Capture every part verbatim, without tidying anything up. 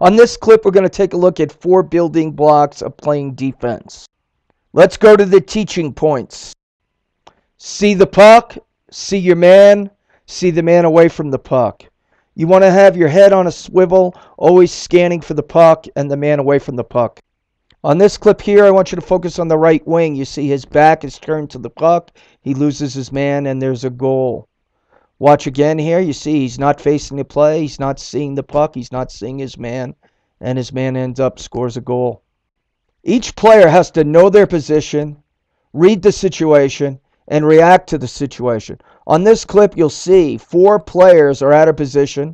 On this clip, we're going to take a look at four building blocks of playing defense. Let's go to the teaching points. See the puck, see your man, see the man away from the puck. You want to have your head on a swivel, always scanning for the puck and the man away from the puck. On this clip here, I want you to focus on the right wing. You see his back is turned to the puck. He loses his man, and there's a goal. Watch again here. You see he's not facing the play. He's not seeing the puck. He's not seeing his man, and his man ends up, scores a goal. Each player has to know their position, read the situation, and react to the situation. On this clip, you'll see four players are out of position.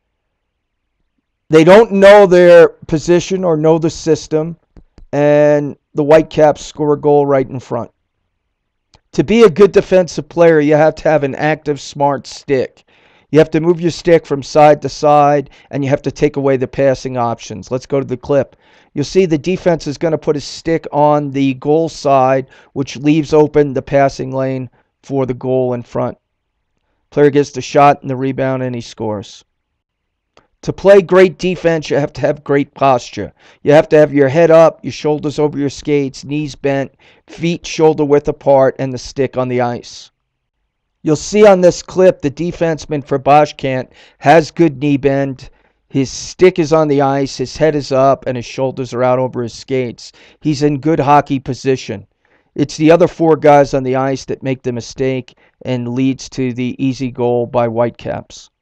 They don't know their position or know the system, and the Whitecaps score a goal right in front. To be a good defensive player, you have to have an active, smart stick. You have to move your stick from side to side, and you have to take away the passing options. Let's go to the clip. You'll see the defense is going to put his stick on the goal side, which leaves open the passing lane for the goal in front. Player gets the shot and the rebound, and he scores. To play great defense, you have to have great posture. You have to have your head up, your shoulders over your skates, knees bent, feet shoulder width apart, and the stick on the ice. You'll see on this clip the defenseman for Baskent has good knee bend. His stick is on the ice, his head is up, and his shoulders are out over his skates. He's in good hockey position. It's the other four guys on the ice that make the mistake and leads to the easy goal by Whitecaps.